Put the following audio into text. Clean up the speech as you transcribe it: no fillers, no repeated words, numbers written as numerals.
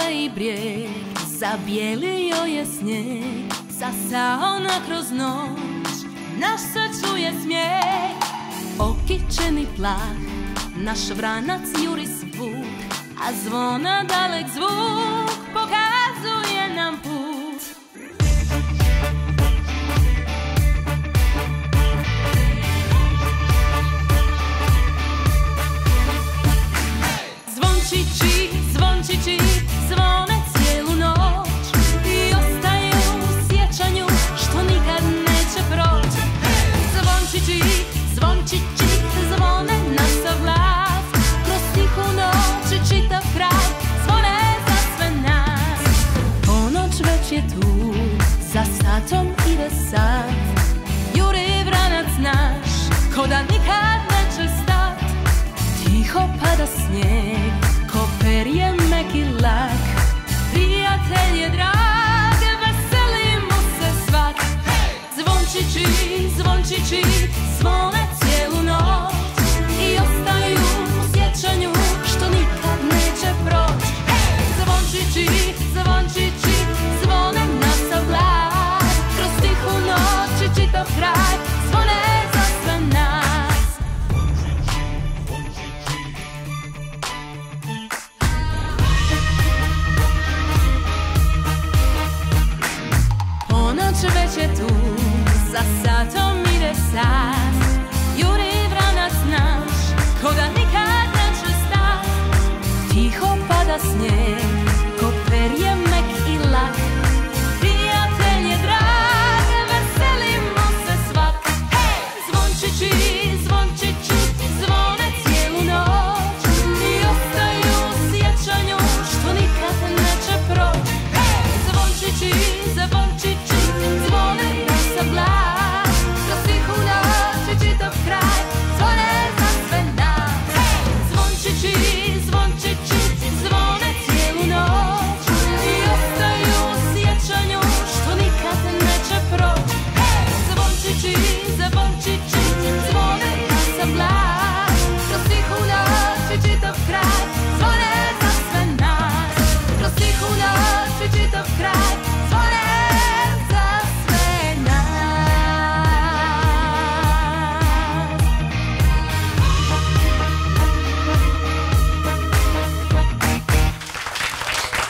i brijeg, zabijelio je snijeg, zasao kroz noć, naš se čuje smijeh. Okićeni plah, naš vranac juri svud, a zvona dalek zvuk pokazuje nam put. Zvončići, zvončići, zvone cijelu noć i ostaju u sjećanju što nikad neće proći. Zvončići, zvončići, zvone na sav glas, kroz tihu noć i čitav kraj, zvone za sve nas. Ponoć već je tu, za satom ide sat, juri vranac naš, ko da nikad neće stat. Tiho pada snijeg, ko perje mek i lak, prijatelj je drag, veseli mu se svak. Zvončići, zvončići, zvone cijelu noć i ostaju u sjećanju što nikad neće proći. Zvončići, zvončići, zvone na sav glas, kroz tihu noć i čitav kraj, zvone za sve nas. Ponoć već je tu, za satom ide sat, juri